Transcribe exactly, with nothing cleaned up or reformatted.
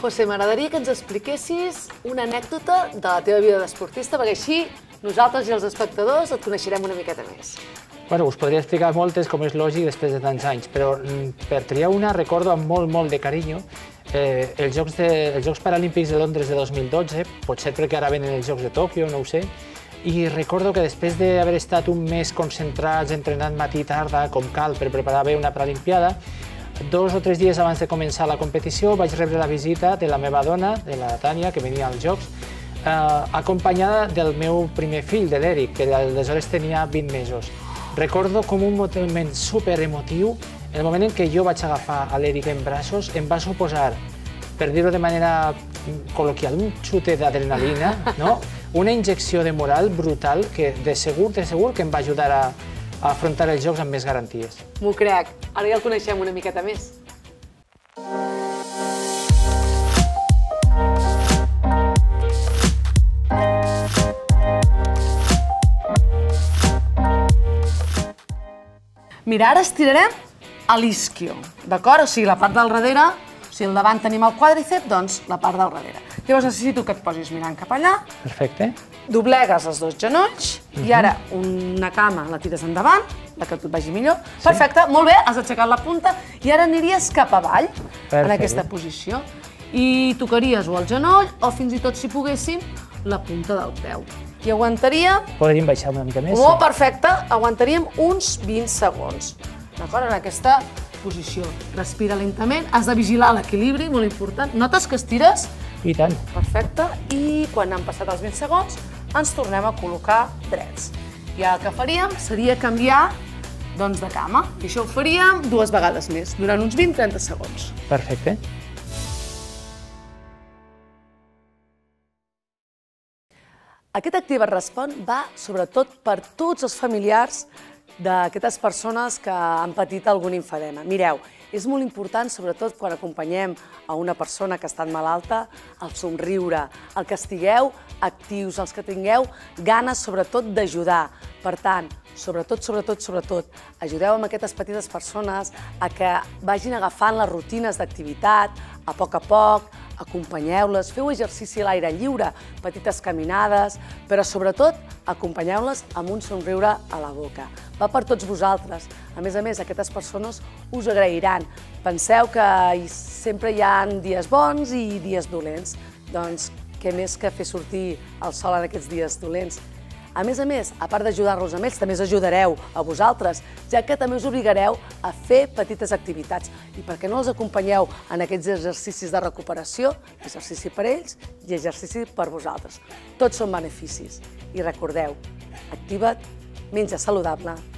José, m'agradaria que ens expliquessis una anècdota de la teva vida d'esportista, perquè així nosaltres i els espectadors et coneixerem una miqueta més. Bueno, us podria explicar moltes, com és lògic, després de tants anys, però per triar una recordo amb molt, molt de carinyo eh, els, Jocs de, els Jocs Paralímpics de Londres de dos mil dotze, potser perquè ara venen els Jocs de Tòquio, no ho sé, i recordo que després d'haver estat un mes concentrats, entrenant matí i tarda, com cal, per preparar bé una Paralimpiada, dos o tres dies abans de començar la competició vaig rebre la visita de la meva dona, de la Tània, que venia als Jocs, eh, acompanyada del meu primer fill, de l'Eric, que aleshores tenia vint mesos. Recordo com un moment super emotiu, el moment en què jo vaig agafar a l'Eric en braços, em va suposar, per dir-ho de manera col·loquial, un xute d'adrenalina, no? Una injecció de moral brutal que de segur, de segur que em va ajudar a, a afrontar els Jocs amb més garanties. M'ho crec. Ara ja el coneixem una miqueta més. Mira, ara estirarem a l'isquio, d'acord? O sigui, la part del darrere, o sigui, al davant tenim el quàdriceps, doncs la part del darrere. Llavors necessito que et posis mirant cap allà. Perfecte. Doblegues els dos genolls i ara una cama la tires endavant, la que et vagi millor. Perfecte, molt bé, has aixecat la punta i ara aniries cap avall en aquesta posició. I tocaries o el genoll o fins i tot, si poguéssim, la punta del peu. I aguantaríem... Podríem baixar una mica més. Oh, perfecte, aguantaríem uns vint segons. D'acord, en aquesta posició. Respira lentament, has de vigilar l'equilibri, molt important. Notes que estires? I tant. Perfecte, i quan han passat els vint segons ens tornem a col·locar drets. I el que faríem seria canviar doncs, de cama. I això ho faríem dues vegades més, durant uns vint a trenta segons. Perfecte. Aquest Activa't Respon va sobretot per tots els familiars d'aquestes persones que han patit algun infedema. Mireu, és molt important, sobretot quan acompanyem a una persona que ha estat malalta, el somriure, el que estigueu actius, els que tingueu ganes, sobretot, d'ajudar. Per tant, sobretot, sobretot, sobretot, ajudeu amb aquestes petites persones a que vagin agafant les rutines d'activitat, a poc a poc, acompanyeu-les, feu exercici a l'aire lliure, petites caminades, però sobretot acompanyeu-les amb un somriure a la boca. Va per tots vosaltres. A més a més, aquestes persones us agrairan. Penseu que sempre hi ha dies bons i dies dolents. Doncs què més que fer sortir el sol en aquests dies dolents. A més a més, a part d'ajudar-los a ells, també us ajudareu a vosaltres, ja que també us obligareu a fer petites activitats. I per què no els acompanyeu en aquests exercicis de recuperació, exercici per ells i exercici per vosaltres. Tots són beneficis. I recordeu, activa't, menja saludable